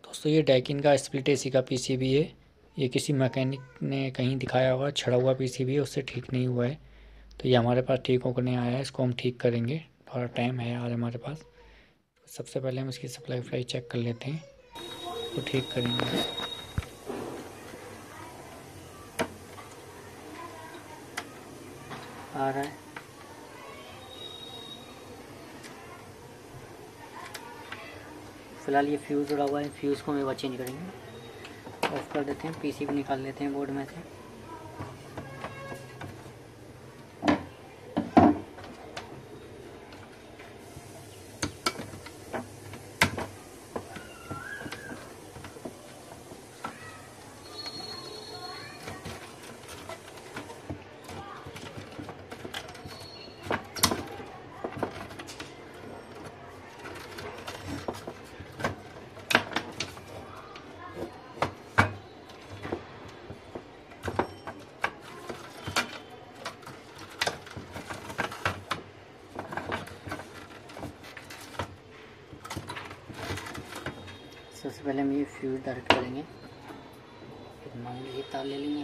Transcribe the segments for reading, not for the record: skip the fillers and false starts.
दोस्तों ये डैकिन का स्प्लिट एसी का पीसीबी है। ये किसी मैकेनिक ने कहीं दिखाया होगा, छड़ा हुआ पीसीबी है, उससे ठीक नहीं हुआ है। तो ये हमारे पास ठीक होकर आया है, इसको हम ठीक करेंगे। थोड़ा टाइम है आज हमारे पास। सबसे पहले हम इसकी सप्लाई वप्लाई चेक कर लेते हैं, इसको ठीक करेंगे। आ रहा है। फिलहाल ये फ्यूज़ उड़ा हुआ है, फ्यूज़ को हम एक बार चेंज करेंगे। ऑफ कर देते हैं, पीसीबी निकाल लेते हैं बोर्ड में से। सबसे पहले हम ये फ्यूज डायरेक्ट करेंगे, फिर मान लीजिए तार ले लेंगे।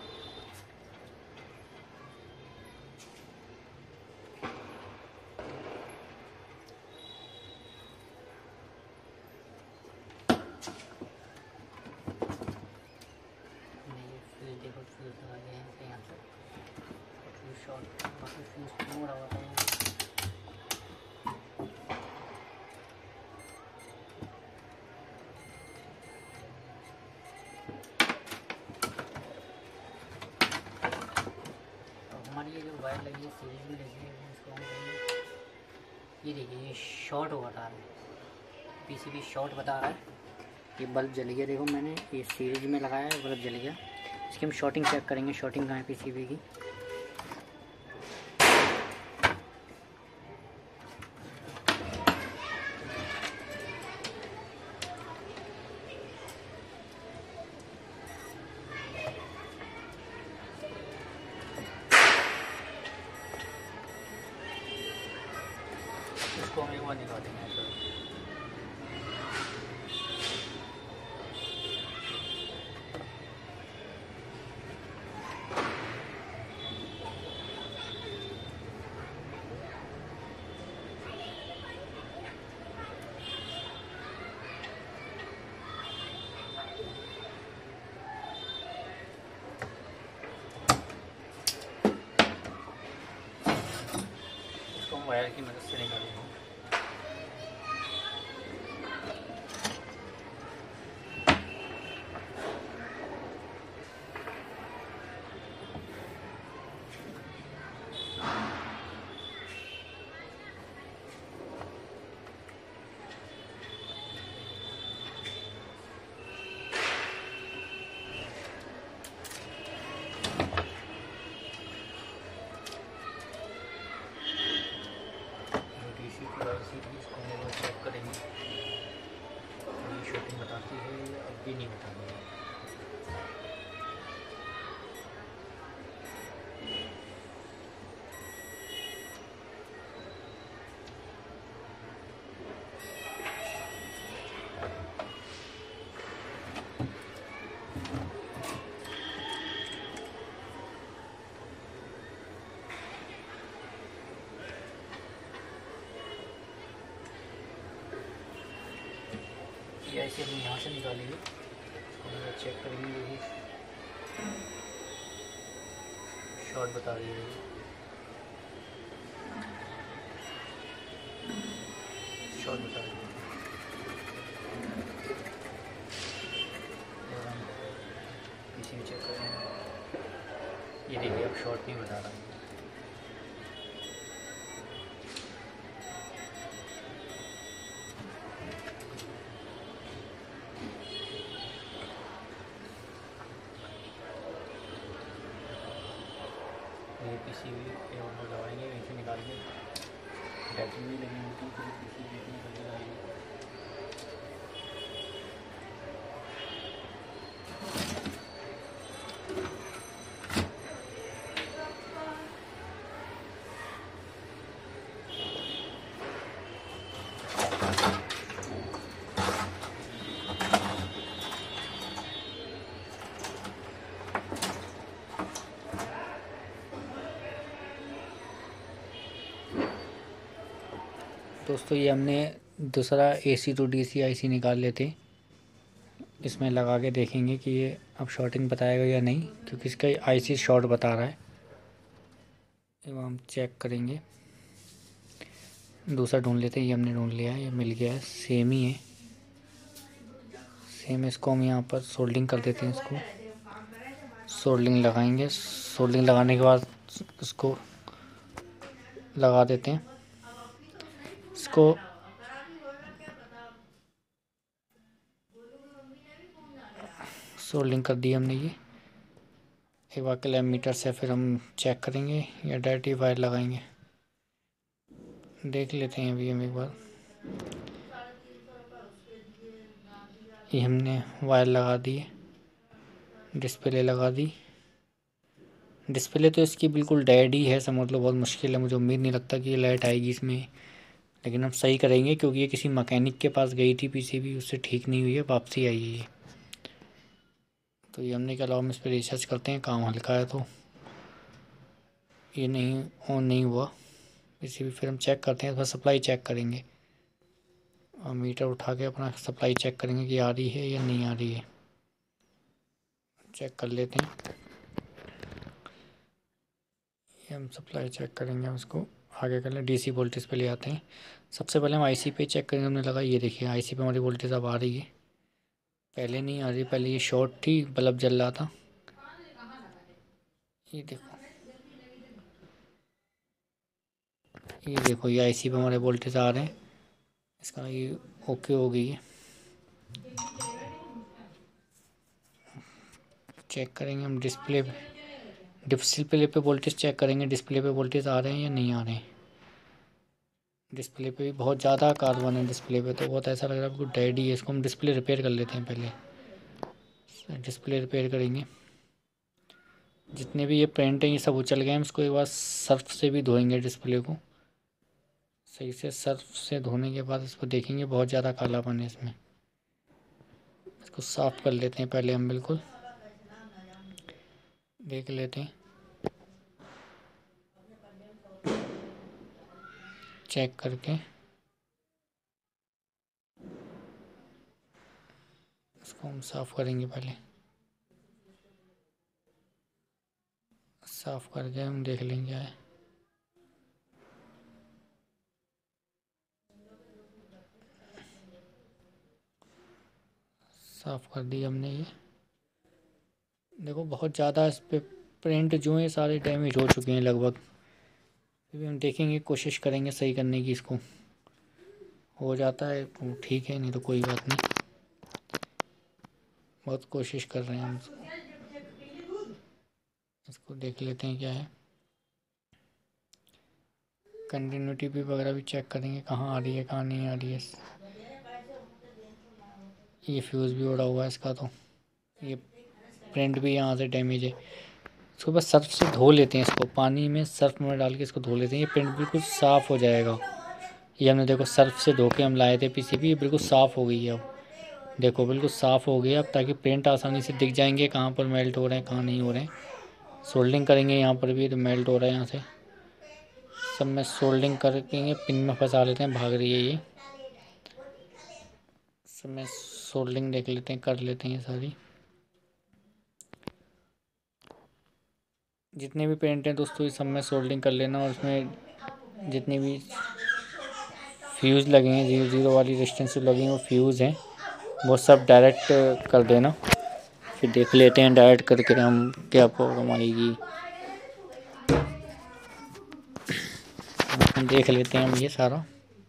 देखो फ्यूज लगा गए हैं यहाँ पे, फ्यूज शॉर्ट, बाकी फ्यूज मोड़ा हुआ था। हमारी ये जो वायर लगी है सीरीज में लगी है, इसको हम करेंगे। ये देखिए ये शॉर्ट हुआ था, पीसीबी शॉर्ट बता रहा है। ये बल्ब जल गया, देखो मैंने ये सीरीज में लगाया है, बल्ब जल गया। इसकी हम शॉर्टिंग चेक करेंगे, शॉर्टिंग कहाँ है पीसीबी की। इसको हम एक बार निकालेंगे। वायर की मदद से निकालेंगे। चेक करेंगे, ये शॉर्टिंग बताती है या अब भी नहीं बताती है। ये ऐसे हम यहाँ से निकालेंगे, इसको चेक करेंगे। ये शॉर्ट बता रही है, शॉर्ट बता रही है। इसी में चेक करेंगे, ये देखिए अब शॉर्ट नहीं बता रहा है। ये पीसीबी पे हम लगाएंगे, वहीं से निकाल के बैटरी भी लगी होती है, फिर पीसीबी निकल के लगाएंगे। दोस्तों ये हमने दूसरा AC टू DC IC निकाल लेते, इसमें लगा के देखेंगे कि ये अब शॉर्टिंग बताएगा या नहीं, क्योंकि इसका IC शॉर्ट बता रहा है। तो हम चेक करेंगे। दूसरा ढूंढ लेते हैं, ये हमने ढूंढ लिया है, ये मिल गया है, सेम ही है, सेम। इसको हम यहाँ पर सोल्डिंग कर देते हैं, इसको सोल्डिंग लगाएंगे। सोल्डिंग लगाने के बाद इसको लगा देते हैं, इसको सोल्डिंग कर दी हमने। ये एक बार क्लैम मीटर से फिर हम चेक करेंगे या डायरेक्ट ही वायर लगाएंगे, देख लेते हैं अभी हम एक बार। ये हमने वायर लगा दी है, डिस्प्ले लगा दी। डिस्प्ले तो इसकी बिल्कुल डेड ही है, समझ लो, बहुत मुश्किल है। मुझे उम्मीद नहीं लगता कि ये लाइट आएगी इसमें, लेकिन हम सही करेंगे क्योंकि ये किसी मैकेनिक के पास गई थी PCB, उससे ठीक नहीं हुई है, वापसी आई है ये। तो ये हमने क्या, हम इस पर रिसर्च करते हैं, काम हल्का है तो ये नहीं ऑन नहीं हुआ PCB। फिर हम चेक करते हैं, बस सप्लाई चेक करेंगे और मीटर उठा के अपना सप्लाई चेक करेंगे कि आ रही है या नहीं आ रही है, चेक कर लेते हैं। ये हम सप्लाई चेक करेंगे, हम इसको आगे कर लें, DC वोल्टेज पे ले आते हैं। सबसे पहले हम IC पे चेक करेंगे। हमने लगा, ये देखिए IC पे हमारी वोल्टेज अब आ रही है, पहले नहीं आ रही, पहले ये शॉर्ट थी, बल्ब जल रहा था। ये देखो, ये देखो, ये IC पे हमारे वोल्टेज आ रहे हैं, इसका ये ओके हो गई है। चेक करेंगे हम डिस्प्ले पे वोल्टेज चेक करेंगे, डिस्प्ले पे वोल्टेज आ रहे हैं या नहीं आ रहे हैं। डिस्प्ले पे भी बहुत ज़्यादा कार्बन है, डिस्प्ले पे तो बहुत ऐसा लग रहा है बिल्कुल डेड ही है। इसको हम डिस्प्ले रिपेयर कर लेते हैं, पहले डिस्प्ले रिपेयर करेंगे। जितने भी ये पेंट हैं ये सब उछल गए हैं, इसको एक बार सर्फ से भी धोएंगे, डिस्प्ले को सही से सर्फ से धोने के बाद इसको देखेंगे, बहुत ज़्यादा कालापन है इसमें। इसको साफ़ कर लेते हैं पहले हम, बिल्कुल देख लेते हैं, चेक करके इसको हम साफ़ करेंगे। पहले साफ़ करके हम देख लेंगे है। साफ़ कर दी हमने। ये देखो, बहुत ज़्यादा इस पर प्रिंट जो है सारे डैमेज हो चुके हैं लगभग। फिर भी हम देखेंगे, कोशिश करेंगे सही करने की। इसको हो जाता है तो ठीक है, नहीं तो कोई बात नहीं, बहुत कोशिश कर रहे हैं हम। इसको देख लेते हैं क्या है, कंटिन्यूटी भी वगैरह भी चेक करेंगे, कहाँ आ रही है कहाँ नहीं आ रही है। ये फ्यूज़ भी उड़ा हुआ है इसका, तो ये प्रिंट भी यहाँ से डैमेज है। इसको बस सर्फ से धो लेते हैं, इसको पानी में सर्फ में डाल के इसको धो लेते हैं, ये प्रिंट बिल्कुल साफ़ हो जाएगा। ये हमने देखो सर्फ से धो के हम लाए थे PCB, ये बिल्कुल साफ़ हो गई है अब। देखो बिल्कुल साफ़ हो गया अब, ताकि प्रिंट आसानी से दिख जाएंगे कहाँ पर मेल्ट हो रहे हैं कहाँ नहीं हो रहे हैं। सोल्डिंग करेंगे यहाँ पर भी तो मेल्ट हो रहा है यहाँ से, सब में सोल्डिंग करेंगे, पिन में फंसा लेते हैं, भाग रही है ये। सब में सोल्डिंग देख लेते हैं, कर लेते हैं ये सारी। जितने भी पेंट हैं दोस्तों ये सब में सोल्डिंग कर लेना, और उसमें जितने भी फ्यूज़ लगे हैं, 0 वाली रेजिस्टेंस लगी हैं, वो फ्यूज़ हैं, वो सब डायरेक्ट कर देना। फिर देख लेते हैं डायरेक्ट करके हम क्या प्रॉब्लम आएगी, देख लेते हैं हम ये सारा।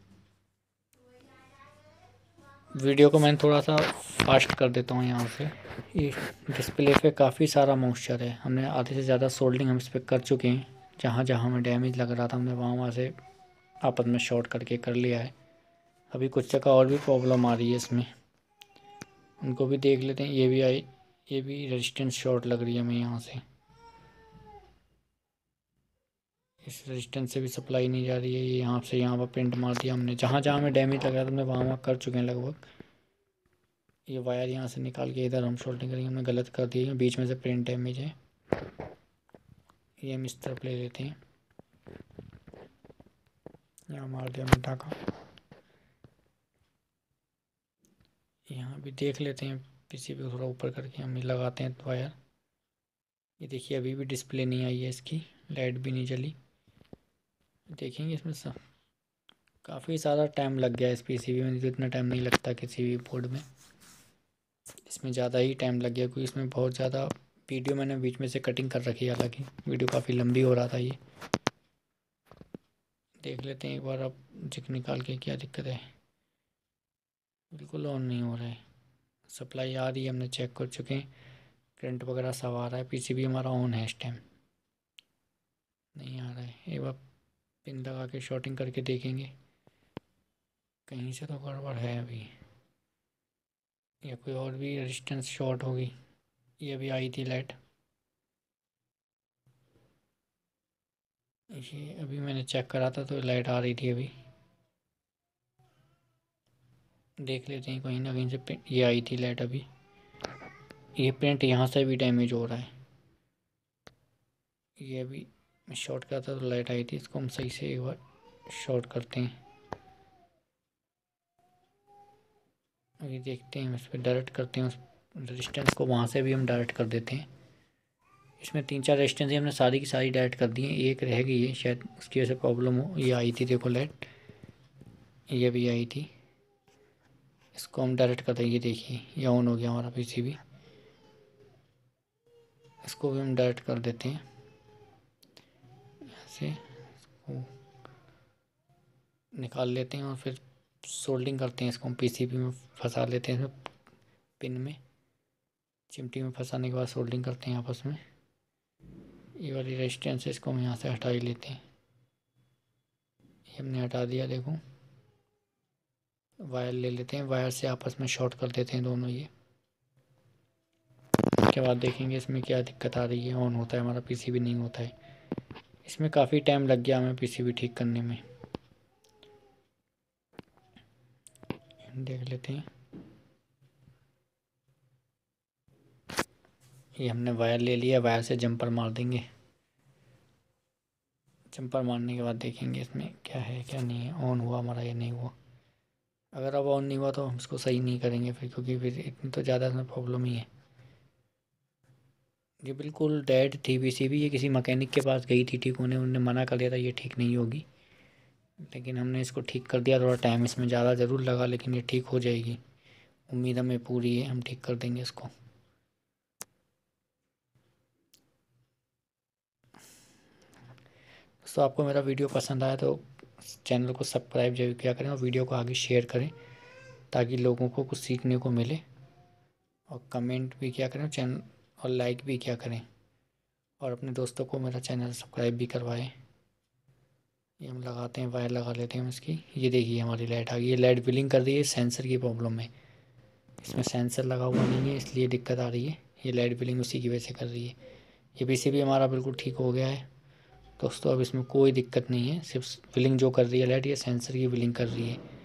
वीडियो को मैंने थोड़ा सा फास्ट कर देता हूँ यहाँ से। ये डिस्प्ले पे काफ़ी सारा मॉइस्चर है, हमने आधे से ज़्यादा सोल्डिंग हम इस पर कर चुके हैं। जहाँ जहाँ हमें डैमेज लग रहा था हमने वहाँ से आपस में शॉर्ट करके कर लिया है। अभी कुछ जगह और भी प्रॉब्लम आ रही है इसमें, उनको भी देख लेते हैं। ये भी आई, ये भी रेजिस्टेंस शॉर्ट लग रही है हमें यहाँ से, इस रेजिस्टेंस से भी सप्लाई नहीं जा रही है। ये यहाँ से यहाँ पर प्रिंट मार दिया हमने, जहाँ जहाँ हमें डैमेज लग रहा था हमने वहाँ कर चुके हैं लगभग। ये वायर यहाँ से निकाल के इधर हम सोल्डिंग करेंगे, हमने गलत कर दिया, बीच में से प्रिंट डैमेज है। ये हम इस तरफ ले लेते हैं, यहाँ मार दिया हमने टाका। यहाँ भी देख लेते हैं, पीसीबी को थोड़ा ऊपर करके हम लगाते हैं वायर। ये देखिए अभी भी डिस्प्ले नहीं आई है इसकी, लाइट भी नहीं जली। देखेंगे इसमें काफ़ी ज़्यादा टाइम लग गया इस पीसीबी में, तो इतना टाइम नहीं लगता किसी भी बोर्ड में, इसमें ज़्यादा ही टाइम लग गया क्योंकि इसमें बहुत ज़्यादा वीडियो मैंने बीच में से कटिंग कर रखी है, हालांकि वीडियो काफ़ी लंबी हो रहा था ये। देख लेते हैं एक बार अब जिक निकाल के क्या दिक्कत है। बिल्कुल ऑन नहीं हो रहा है, सप्लाई आ रही है, हमने चेक कर चुके हैं, करंट वगैरह सब आ रहा है, पीसीबी हमारा ऑन है इस टाइम। नहीं आ रहा है, एक बार पिन लगा के शॉर्टिंग करके देखेंगे, कहीं से तो गड़बड़ है अभी, या कोई और भी रेजिस्टेंस शॉर्ट होगी। ये अभी आई थी लाइट, ये अभी मैंने चेक करा था तो लाइट आ रही थी अभी। देख लेते हैं कहीं ना कहीं से ये आई थी लाइट अभी। ये प्रिंट यहाँ से भी डैमेज हो रहा है, ये अभी शॉर्ट करा था तो लाइट आई थी, इसको हम सही से एक बार शॉर्ट करते हैं। अभी देखते हैं, इस पर डायरेक्ट करते हैं, उस रेजिस्टेंस को वहाँ से भी हम डायरेक्ट कर देते हैं। इसमें 3-4 रेजिस्टेंस हमने सारी की सारी डायरेक्ट कर दी हैं, एक रह गई है शायद उसकी वजह से प्रॉब्लम हो। ये आई थी देखो लाइट, ये भी आई थी, इसको हम डायरेक्ट कर देंगे। देखिए ये ऑन हो गया हमारा पीसीबी, इसको भी हम डायरेक्ट कर देते हैं ऐसे, इसको निकाल लेते हैं और फिर सोल्डिंग करते हैं, इसको हम पीसीबी में फंसा लेते हैं, इसमें पिन में चिमटी में फंसाने के बाद सोल्डिंग करते हैं आपस में। ये वाली रेजिस्टेंस है, इसको हम यहाँ से हटा ही लेते हैं, ये हमने हटा दिया। देखो वायर ले लेते हैं, वायर से आपस में शॉर्ट कर देते हैं दोनों ये। उसके बाद देखेंगे इसमें क्या दिक्कत आ रही है, ऑन होता है हमारा पीसीबी नहीं होता है। इसमें काफ़ी टाइम लग गया हमें पीसीबी ठीक करने में। देख लेते हैं, ये हमने वायर ले लिया, वायर से जंपर मार देंगे। जंपर मारने के बाद देखेंगे इसमें क्या है क्या नहीं है, ऑन हुआ हमारा या नहीं हुआ। अगर अब ऑन नहीं हुआ तो हम इसको सही नहीं करेंगे फिर, क्योंकि फिर इतनी तो ज़्यादा इसमें प्रॉब्लम ही है। ये बिल्कुल डेड थी पीसीबी, ये किसी मैकेनिक के पास गई थी ठीक होने, उन्होंने मना कर दिया था ये ठीक नहीं होगी, लेकिन हमने इसको ठीक कर दिया। थोड़ा टाइम इसमें ज़्यादा ज़रूर लगा, लेकिन ये ठीक हो जाएगी, उम्मीद हमें पूरी है, हम ठीक कर देंगे इसको। दोस्तों आपको मेरा वीडियो पसंद आया तो चैनल को सब्सक्राइब जरूर किया करें और वीडियो को आगे शेयर करें, ताकि लोगों को कुछ सीखने को मिले, और कमेंट भी किया करें चैनल, और लाइक भी किया करें, और अपने दोस्तों को मेरा चैनल सब्सक्राइब भी करवाएं। ये हम लगाते हैं, वायर लगा लेते हैं इसकी। ये देखिए हमारी लाइट आ गई, ये लाइट बिलिंग कर रही है, सेंसर की प्रॉब्लम है, इसमें सेंसर लगा हुआ नहीं है इसलिए दिक्कत आ रही है, ये लाइट बिलिंग उसी की वजह से कर रही है। ये पीसीबी हमारा बिल्कुल ठीक हो गया है दोस्तों, अब इसमें कोई दिक्कत नहीं है, सिर्फ बिलिंग जो कर रही है लाइट, ये सेंसर की बिलिंग कर रही है।